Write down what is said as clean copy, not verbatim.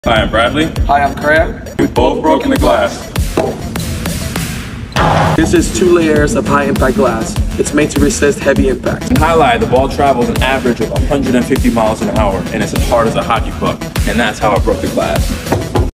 Hi, I'm Bradley. Hi, I'm Craig. We've both broken the glass. This is 2 layers of high-impact glass. It's made to resist heavy impact. In Jai-Alai, the ball travels an average of 150 miles an hour, and it's as hard as a hockey puck. And that's how I broke the glass.